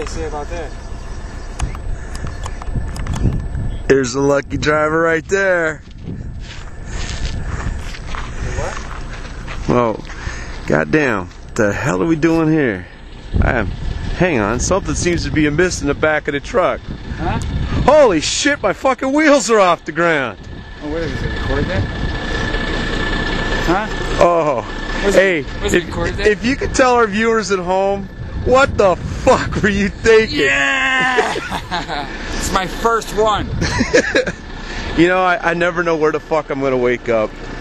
they say about that? There's a lucky driver right there. What? Whoa. Goddamn. What the hell are we doing here? Hang on. Something seems to be amiss in the back of the truck. Huh? Holy shit, my fucking wheels are off the ground. Oh, wait, is it recorded there? Huh? Oh. Hey, if you could tell our viewers at home, what the fuck were you thinking? Yeah! It's my first one. You know, I never know where the fuck I'm gonna wake up.